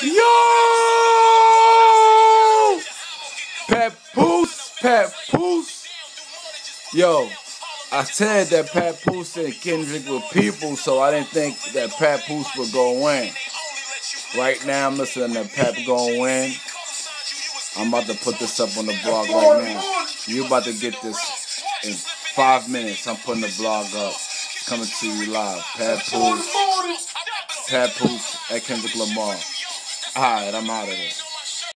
Yo! Papoose. Yo, I said that Papoose and Kendrick were people, so I didn't think that Papoose would go in. Right now, I'm listening to Pap go win. I'm about to put this up on the blog right now. You about to get this in 5 minutes. I'm putting the blog up. It's coming to you live. Papoose at Kendrick Lamar. Alright, I'm out of here.